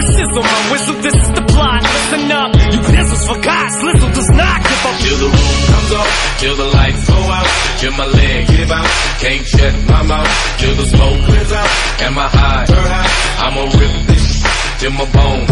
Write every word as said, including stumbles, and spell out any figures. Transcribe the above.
sizzle my whistle, this is the plot. Listen up, you pizzles for God, Slizzle does not give up. Till the roof comes off, till the lights go out, till my leg give out, can't shut my mouth, till the smoke clears out, and my eyes, I'ma rip this till my bones.